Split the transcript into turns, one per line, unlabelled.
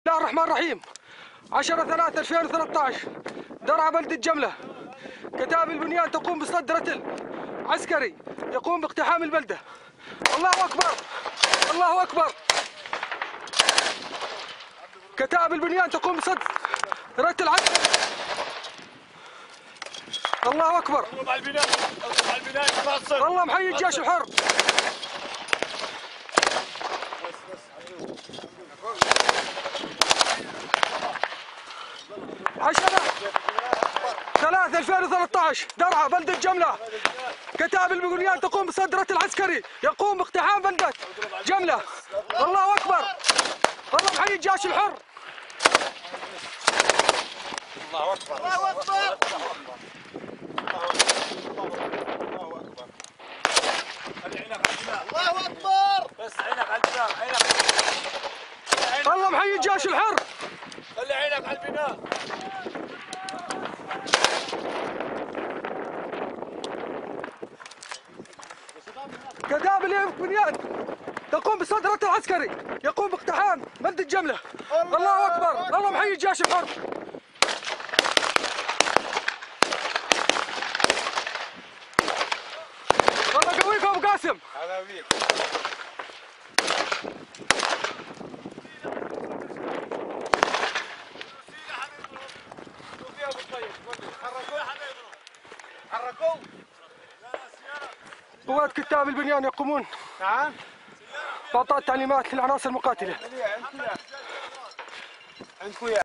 الله الرحمن الرحيم. 10/3/2013 درعا بلدة جملة. كتائب البنيان تقوم بصد رتل عسكري يقوم باقتحام البلدة. الله أكبر الله أكبر. كتائب البنيان تقوم بصد رتل عسكري. الله أكبر. الله محيي الجيش الحر. عشرة 3/2013 درعا بلدة جملة. كتائب البنيان تقوم بصد رتل عسكري يقوم باقتحام بلدة جملة. الله أكبر. الله محيي الجيش الحر.
الله أكبر الله أكبر الله أكبر. بس عينك على البناء عينك.
الله محيي الجيش الحر.
خلي عينك على البناء.
كتائب البنيان تقوم بصد رتل عسكري يقوم باقتحام بلدة جملة. الله أكبر. الله محيي الجيش الحر. الله يقويك يا أبو قاسم.
هلا بيك. حركوه.
قوات كتائب البنيان يقومون
نعم
بإعطاء تعليمات للعناصر المقاتلة.
عندكم يا